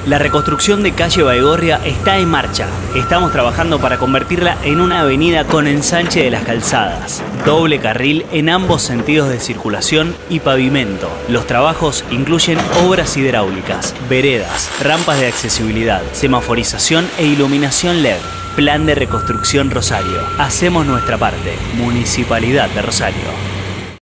La reconstrucción de calle Baigorria está en marcha. Estamos trabajando para convertirla en una avenida con ensanche de las calzadas, doble carril en ambos sentidos de circulación y pavimento. Los trabajos incluyen obras hidráulicas, veredas, rampas de accesibilidad, semaforización e iluminación LED. Plan de Reconstrucción Rosario. Hacemos nuestra parte. Municipalidad de Rosario.